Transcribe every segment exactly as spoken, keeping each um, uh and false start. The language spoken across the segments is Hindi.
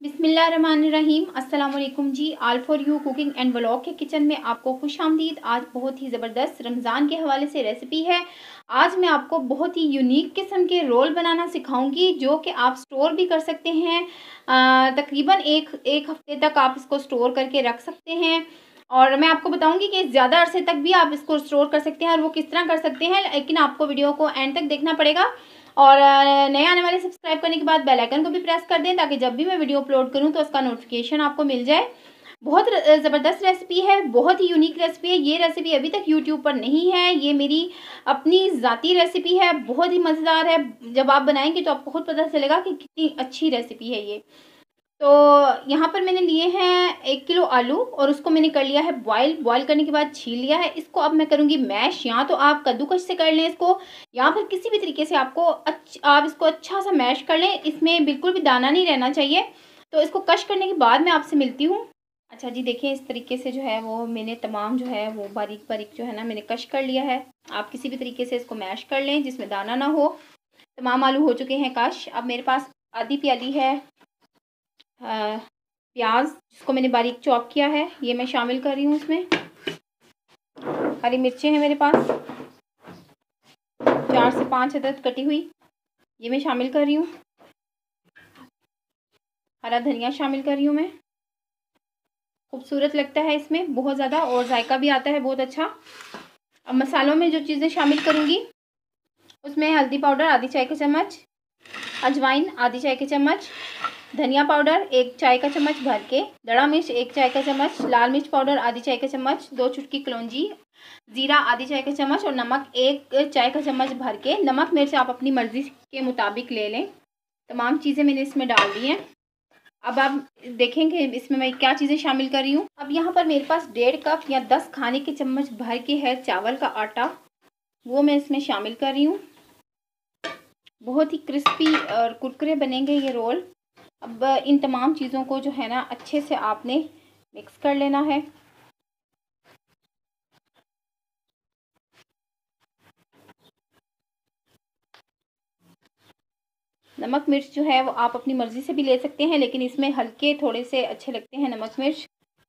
बिस्मिल्लाहिर्रहमानिर्रहीम। अस्सलाम वालेकुम जी। All for you cooking and vlog के किचन में आपको खुश आमदीद। आज बहुत ही ज़बरदस्त रमज़ान के हवाले से रेसिपी है। आज मैं आपको बहुत ही यूनिक किस्म के रोल बनाना सिखाऊंगी जो कि आप स्टोर भी कर सकते हैं। तकरीबन एक एक हफ्ते तक आप इसको स्टोर करके रख सकते हैं। और मैं आपको बताऊंगी कि ज़्यादा अरसे तक भी आप इसको स्टोर कर सकते हैं और वो किस तरह कर सकते हैं, लेकिन आपको वीडियो को एंड तक देखना पड़ेगा। और नए आने वाले सब्सक्राइब करने के बाद बेल आइकन को भी प्रेस कर दें ताकि जब भी मैं वीडियो अपलोड करूं तो उसका नोटिफिकेशन आपको मिल जाए। बहुत ज़बरदस्त रेसिपी है, बहुत ही यूनिक रेसिपी है। ये रेसिपी अभी तक यूट्यूब पर नहीं है, ये मेरी अपनी ज़ाती रेसिपी है। बहुत ही मज़ेदार है। जब आप बनाएंगे तो आपको खुद पता चलेगा कि कितनी अच्छी रेसिपी है ये। तो यहाँ पर मैंने लिए हैं एक किलो आलू और उसको मैंने कर लिया है बॉईल। बॉईल करने के बाद छील लिया है। इसको अब मैं करूँगी मैश। या तो आप कद्दूकस से कर लें इसको, या फिर किसी भी तरीके से आपको अच्छा आप इसको अच्छा सा मैश कर लें। इसमें बिल्कुल भी दाना नहीं रहना चाहिए। तो इसको कश करने के बाद मैं आपसे मिलती हूँ। अच्छा जी, देखिए इस तरीके से जो है वो मैंने तमाम जो है वो बारीक बारीक जो है ना मैंने कश कर लिया है। आप किसी भी तरीके से इसको मैश कर लें जिसमें दाना ना हो। तमाम आलू हो चुके हैं कश। अब मेरे पास आधी प्याली है प्याज जिसको मैंने बारीक चॉप किया है, ये मैं शामिल कर रही हूँ इसमें। हरी मिर्चें हैं मेरे पास चार से पांच अदद कटी हुई, ये मैं शामिल कर रही हूँ। हरा धनिया शामिल कर रही हूँ मैं। खूबसूरत लगता है इसमें बहुत ज़्यादा और जायका भी आता है बहुत अच्छा। अब मसालों में जो चीज़ें शामिल करूँगी उसमें हल्दी पाउडर आधी चाय का चम्मच, अजवाइन आधी चाय के चम्मच, धनिया पाउडर एक चाय का चम्मच भर के, दड़ा मिर्च एक चाय का चम्मच, लाल मिर्च पाउडर आधी चाय का चम्मच, दो चुटकी कलौंजी, जीरा आधी चाय का चम्मच और नमक एक चाय का चम्मच भर के। नमक मिर्च आप अपनी मर्ज़ी के मुताबिक ले लें। तमाम चीज़ें मैंने इसमें डाल दी हैं। अब आप देखेंगे इसमें मैं क्या चीज़ें शामिल कर रही हूँ। अब यहाँ पर मेरे पास डेढ़ कप या दस खाने के चम्मच भर के है चावल का आटा, वो मैं इसमें शामिल कर रही हूँ। बहुत ही क्रिस्पी और कुरकुरे बनेंगे ये रोल। अब इन तमाम चीज़ों को जो है ना अच्छे से आपने मिक्स कर लेना है। नमक मिर्च जो है वो आप अपनी मर्ज़ी से भी ले सकते हैं, लेकिन इसमें हल्के थोड़े से अच्छे लगते हैं नमक मिर्च।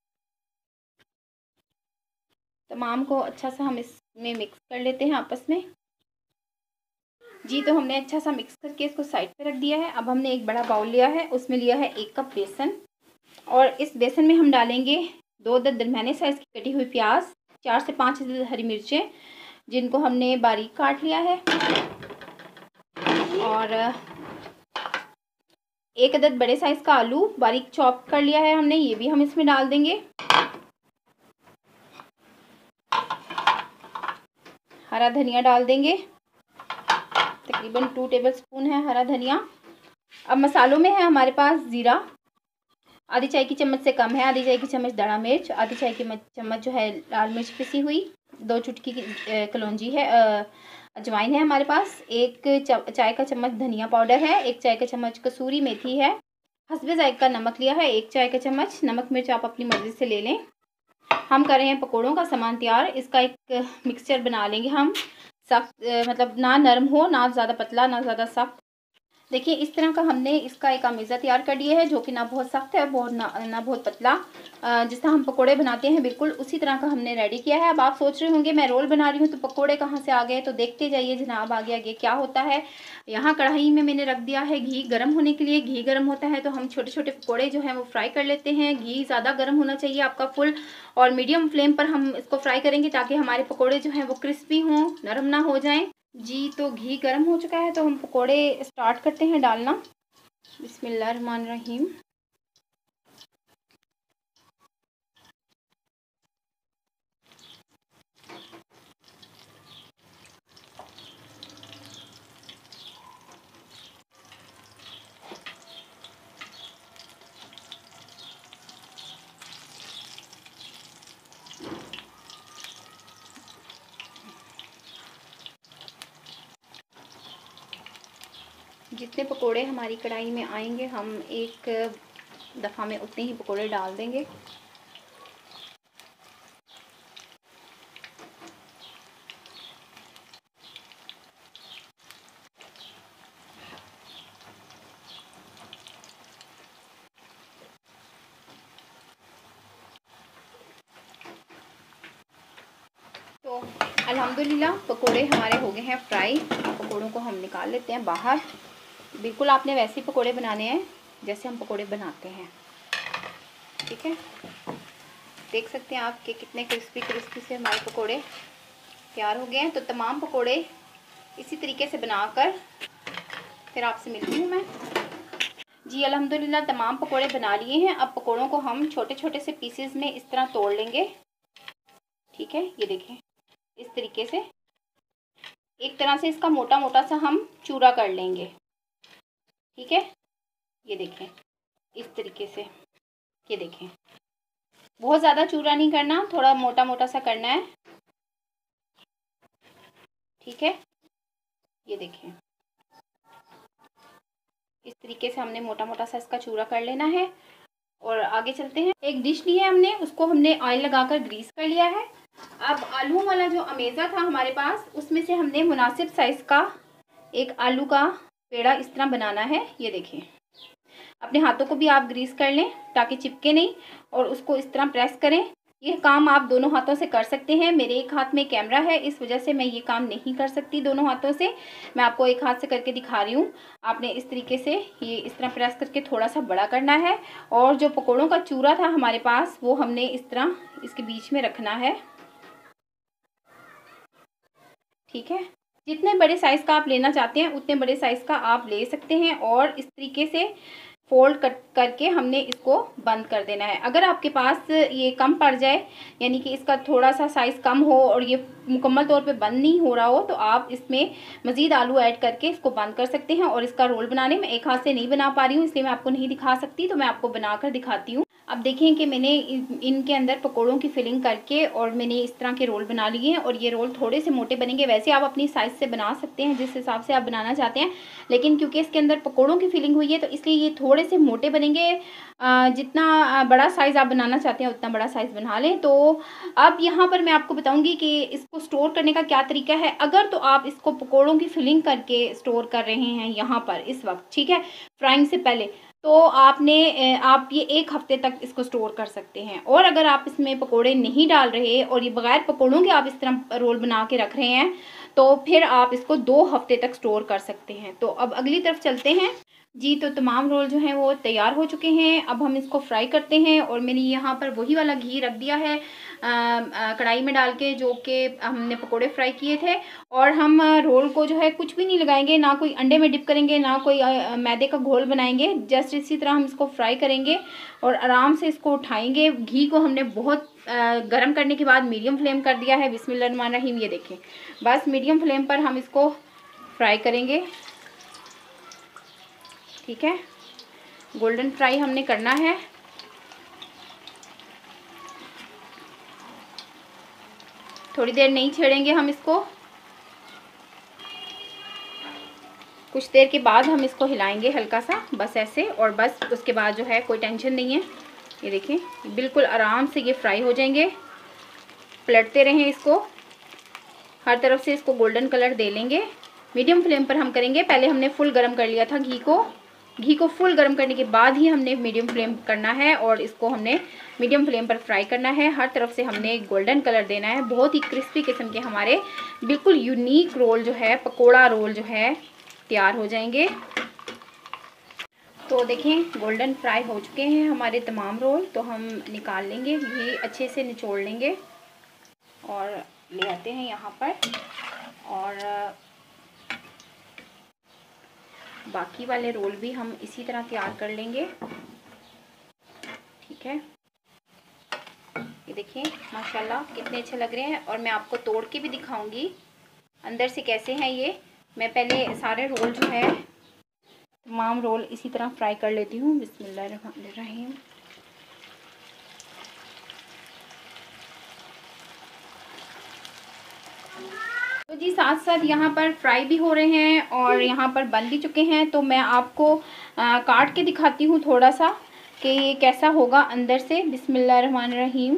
तमाम को अच्छा सा हम इसमें मिक्स कर लेते हैं आपस में। जी, तो हमने अच्छा सा मिक्स करके इसको साइड पे रख दिया है। अब हमने एक बड़ा बाउल लिया है, उसमें लिया है एक कप बेसन और इस बेसन में हम डालेंगे दो दर दरमियाने साइज़ की कटी हुई प्याज, चार से पाँच हरी मिर्चें जिनको हमने बारीक काट लिया है और एक अदद बड़े साइज़ का आलू बारीक चॉप कर लिया है हमने, ये भी हम इसमें डाल देंगे। हरा धनिया डाल देंगे, तकरीबन टू टेबलस्पून है हरा धनिया। अब मसालों में है हमारे पास ज़ीरा आधी चाय की चम्मच से कम है, आधी चाय की चम्मच दड़ा मिर्च, आधी चाय की चम्मच जो है लाल मिर्च पिसी हुई, दो चुटकी की कलौंजी है, अजवाइन है हमारे पास, एक चाय का चम्मच धनिया पाउडर है, एक चाय का चम्मच कसूरी मेथी है, हस्बे जायका नमक लिया है एक चाय का चम्मच। नमक मिर्च आप अपनी मर्ज़ी से ले लें। हम कर रहे हैं पकौड़ों का सामान तैयार। इसका एक मिक्सचर बना लेंगे हम, सख्त मतलब ना नरम हो ना ज़्यादा पतला ना ज़्यादा सख्त। देखिए इस तरह का हमने इसका एक अमीज़ा तैयार कर लिया है जो कि ना बहुत सख्त है बहुत ना ना बहुत पतला। जिस तरह हम पकोड़े बनाते हैं बिल्कुल उसी तरह का हमने रेडी किया है। अब आप सोच रहे होंगे मैं रोल बना रही हूँ तो पकोड़े कहाँ से आ गए, तो देखते जाइए जनाब आगे आगे क्या होता है। यहाँ कढ़ाई में मैंने रख दिया है घी गर्म होने के लिए। घी गर्म होता है तो हम छोटे छोटे पकोड़े जो हैं वो फ्राई कर लेते हैं। घी ज़्यादा गर्म होना चाहिए आपका, फुल और मीडियम फ्लेम पर हम इसको फ्राई करेंगे ताकि हमारे पकोड़े जो हैं वो क्रिस्पी हों, नरम ना हो जाएं। जी, तो घी गर्म हो चुका है तो हम पकोड़े स्टार्ट करते हैं डालना। बिस्मिल्लाहिर्रहमानिर्रहीम। जितने पकोड़े हमारी कढ़ाई में आएंगे हम एक दफ़ा में उतने ही पकोड़े डाल देंगे। अल्हम्दुलिल्लाह पकोड़े हमारे हो गए हैं फ्राई। पकोड़ों को हम निकाल लेते हैं बाहर। बिल्कुल आपने वैसे ही पकोड़े बनाने हैं जैसे हम पकोड़े बनाते हैं, ठीक है। देख सकते हैं आप कि कितने क्रिस्पी क्रिस्पी से हमारे पकोड़े तैयार हो गए हैं। तो तमाम पकोड़े इसी तरीके से बनाकर फिर आपसे मिलती हूँ मैं। जी अल्हम्दुलिल्लाह तमाम पकोड़े बना लिए हैं। अब पकोड़ों को हम छोटे छोटे से पीसेस में इस तरह तोड़ लेंगे, ठीक है। ये देखें इस तरीके से एक तरह से इसका मोटा मोटा सा हम चूरा कर लेंगे, ठीक है। ये देखें इस तरीके से, ये देखें बहुत ज़्यादा चूरा नहीं करना, थोड़ा मोटा मोटा सा करना है, ठीक है। ये देखें इस तरीके से हमने मोटा मोटा सा इसका चूरा कर लेना है। और आगे चलते हैं। एक डिश ली है हमने, उसको हमने ऑयल लगाकर ग्रीस कर लिया है। अब आलू वाला जो अमेज़ा था हमारे पास, उसमें से हमने मुनासिब साइज़ का एक आलू का पेड़ा इस तरह बनाना है। ये देखें अपने हाथों को भी आप ग्रीस कर लें ताकि चिपके नहीं, और उसको इस तरह प्रेस करें। ये काम आप दोनों हाथों से कर सकते हैं। मेरे एक हाथ में कैमरा है, इस वजह से मैं ये काम नहीं कर सकती दोनों हाथों से। मैं आपको एक हाथ से करके दिखा रही हूँ। आपने इस तरीके से ये इस तरह प्रेस करके थोड़ा सा बड़ा करना है, और जो पकोड़ों का चूरा था हमारे पास वो हमने इस तरह इसके बीच में रखना है, ठीक है। जितने बड़े साइज़ का आप लेना चाहते हैं उतने बड़े साइज़ का आप ले सकते हैं, और इस तरीके से फोल्ड कर करके हमने इसको बंद कर देना है। अगर आपके पास ये कम पड़ जाए, यानी कि इसका थोड़ा सा साइज़ कम हो और ये मुकम्मल तौर पे बंद नहीं हो रहा हो, तो आप इसमें मज़ीद आलू ऐड करके इसको बंद कर सकते हैं। और इसका रोल बनाने में एक हाथ से नहीं बना पा रही हूँ, इसलिए मैं आपको नहीं दिखा सकती, तो मैं आपको बनाकर दिखाती हूँ। अब देखें कि मैंने इनके अंदर पकोड़ों की फिलिंग करके और मैंने इस तरह के रोल बना लिए हैं, और ये रोल थोड़े से मोटे बनेंगे। वैसे आप अपनी साइज़ से बना सकते हैं जिस हिसाब से आप बनाना चाहते हैं, लेकिन क्योंकि इसके अंदर पकोड़ों की फिलिंग हुई है तो इसलिए ये थोड़े से मोटे बनेंगे। जितना बड़ा साइज़ आप बनाना चाहते हैं उतना बड़ा साइज़ बना लें। तो अब यहाँ पर मैं आपको बताऊँगी कि इसको स्टोर करने का क्या तरीका है। अगर तो आप इसको पकोड़ों की फिलिंग करके स्टोर कर रहे हैं यहाँ पर इस वक्त, ठीक है, फ्राइंग से पहले, तो आपने आप ये एक हफ्ते तक इसको स्टोर कर सकते हैं। और अगर आप इसमें पकोड़े नहीं डाल रहे और ये बगैर पकोड़ों के आप इस तरह रोल बना के रख रहे हैं, तो फिर आप इसको दो हफ्ते तक स्टोर कर सकते हैं। तो अब अगली तरफ चलते हैं। जी तो तमाम रोल जो हैं वो तैयार हो चुके हैं। अब हम इसको फ्राई करते हैं, और मैंने यहाँ पर वही वाला घी रख दिया है कढ़ाई में डाल के, जो कि हमने पकोड़े फ्राई किए थे। और हम रोल को जो है कुछ भी नहीं लगाएंगे, ना कोई अंडे में डिप करेंगे, ना कोई मैदे का घोल बनाएंगे। जस्ट इसी तरह हम इसको फ्राई करेंगे और आराम से इसको उठाएंगे। घी को हमने बहुत गर्म करने के बाद मीडियम फ्लेम कर दिया है। बिस्मिल्लाहिर्रहमानिर्रहीम। ये देखें बस मीडियम फ्लेम पर हम इसको फ्राई करेंगे, ठीक है। गोल्डन फ्राई हमने करना है। थोड़ी देर नहीं छेड़ेंगे हम इसको, कुछ देर के बाद हम इसको हिलाएंगे हल्का सा, बस ऐसे, और बस उसके बाद जो है कोई टेंशन नहीं है। ये देखें बिल्कुल आराम से ये फ्राई हो जाएंगे। पलटते रहें इसको, हर तरफ से इसको गोल्डन कलर दे लेंगे। मीडियम फ्लेम पर हम करेंगे। पहले हमने फुल गरम कर लिया था घी को। घी को फुल गर्म करने के बाद ही हमने मीडियम फ्लेम करना है, और इसको हमने मीडियम फ्लेम पर फ्राई करना है। हर तरफ से हमने गोल्डन कलर देना है। बहुत ही क्रिस्पी किस्म के हमारे बिल्कुल यूनिक रोल जो है, पकोड़ा रोल जो है, तैयार हो जाएंगे। तो देखें गोल्डन फ्राई हो चुके हैं हमारे तमाम रोल। तो हम निकाल लेंगे, घी अच्छे से निचोड़ लेंगे और ले आते हैं यहाँ पर, और बाकी वाले रोल भी हम इसी तरह तैयार कर लेंगे, ठीक है। ये देखिए माशाल्लाह कितने अच्छे लग रहे हैं, और मैं आपको तोड़ के भी दिखाऊंगी अंदर से कैसे हैं ये। मैं पहले सारे रोल जो है तमाम रोल इसी तरह फ्राई कर लेती हूँ। बिस्मिल्लाहिर्रहमानिर्रहीम। तो जी साथ साथ यहाँ पर फ्राई भी हो रहे हैं और यहाँ पर बन भी चुके हैं। तो मैं आपको आ, काट के दिखाती हूँ थोड़ा सा कि ये कैसा होगा अंदर से। बिस्मिल्लाहिर्रहमानिर्रहीम।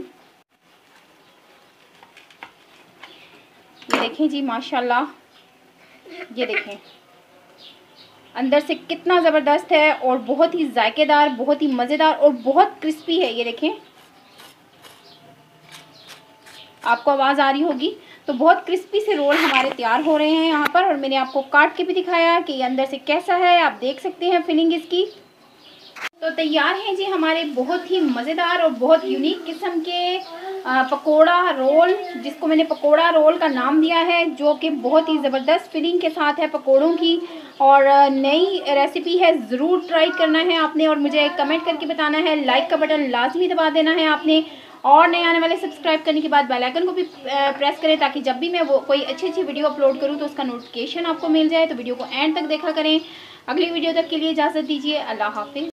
ये देखें जी माशाल्लाह, ये देखें अंदर से कितना ज़बरदस्त है, और बहुत ही जायकेदार, बहुत ही मज़ेदार और बहुत क्रिस्पी है। ये देखें आपको आवाज़ आ रही होगी। तो बहुत क्रिस्पी से रोल हमारे तैयार हो रहे हैं यहाँ पर, और मैंने आपको काट के भी दिखाया कि अंदर से कैसा है, आप देख सकते हैं फिलिंग इसकी। तो तैयार हैं जी हमारे बहुत ही मज़ेदार और बहुत यूनिक किस्म के पकोड़ा रोल, जिसको मैंने पकोड़ा रोल का नाम दिया है, जो कि बहुत ही ज़बरदस्त फिलिंग के साथ है पकोड़ों की। और नई रेसिपी है, ज़रूर ट्राई करना है आपने और मुझे कमेंट करके बताना है। लाइक का बटन लाजमी दबा देना है आपने, और नए आने वाले सब्सक्राइब करने के बाद बेल आइकन को भी प्रेस करें, ताकि जब भी मैं वो कोई अच्छी अच्छी वीडियो अपलोड करूँ तो उसका नोटिफिकेशन आपको मिल जाए। तो वीडियो को एंड तक देखा करें। अगली वीडियो तक के लिए इजाज़त दीजिए। अल्लाह हाफिज़।